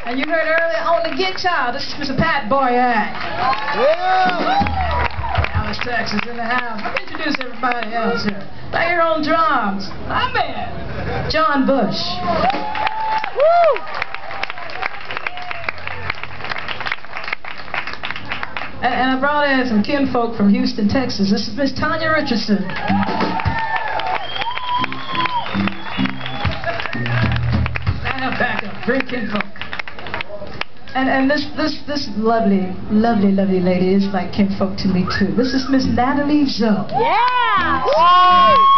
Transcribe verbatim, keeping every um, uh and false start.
And you heard earlier on the guitar, this is Mister Pat Boyack. Dallas, Texas in the house. Let me introduce everybody else here. Right here on drums, my man, John Bush. Woo! And, and I brought in some kinfolk from Houston, Texas. This is Miss Tanya Richardson. Stand back up, great kinfolk. And and this this this lovely, lovely, lovely lady is like kinfolk to me too. This is Miss Natalie Zoe. Yeah! Woo!